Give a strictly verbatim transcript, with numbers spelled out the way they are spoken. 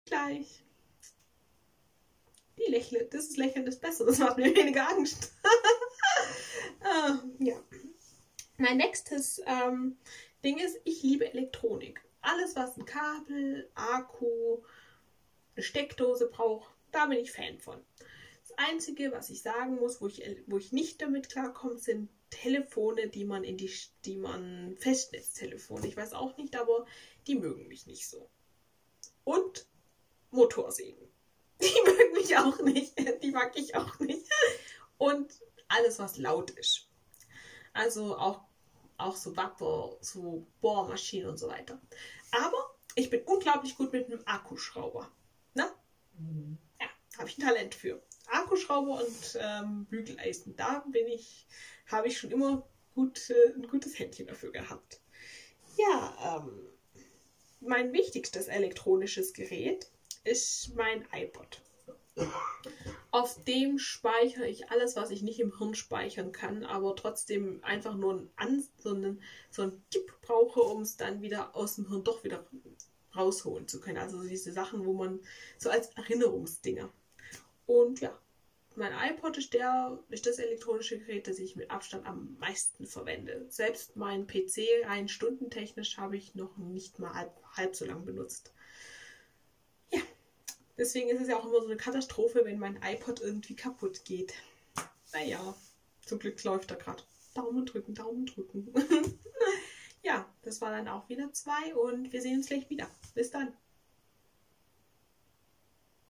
Gleich. Die Lächle, das ist Lächeln ist besser, das macht mir weniger Angst. ah, ja. Mein nächstes ähm, Ding ist, ich liebe Elektronik. Alles, was ein Kabel, Akku, eine Steckdose braucht, da bin ich Fan von. Das Einzige, was ich sagen muss, wo ich, wo ich nicht damit klarkomme, sind Telefone, die man in die, die man Festnetztelefone. Ich weiß auch nicht, aber die mögen mich nicht so. Und Motorsägen. Die mögen mich auch nicht. Die mag ich auch nicht. Und alles, was laut ist. Also auch, auch so Wapper, so Bohrmaschinen und so weiter. Aber ich bin unglaublich gut mit einem Akkuschrauber. Ne? Mhm. Ja, habe ich ein Talent für. Akkuschrauber und ähm, Bügeleisen. Da bin ich, habe ich schon immer gut, äh, ein gutes Händchen dafür gehabt. Ja, ähm, mein wichtigstes elektronisches Gerät ist mein iPod. Auf dem speichere ich alles, was ich nicht im Hirn speichern kann, aber trotzdem einfach nur einen An so einen, so einen Tipp brauche, um es dann wieder aus dem Hirn doch wieder rausholen zu können. Also diese Sachen, wo man so als Erinnerungsdinger. Und ja, mein iPod ist, der, ist das elektronische Gerät, das ich mit Abstand am meisten verwende. Selbst mein P C rein stundentechnisch habe ich noch nicht mal halb, halb so lang benutzt. Ja, deswegen ist es ja auch immer so eine Katastrophe, wenn mein iPod irgendwie kaputt geht. Naja, zum Glück läuft er gerade. Daumen drücken, Daumen drücken. Ja, das war dann auch wieder zwei und wir sehen uns gleich wieder. Bis dann.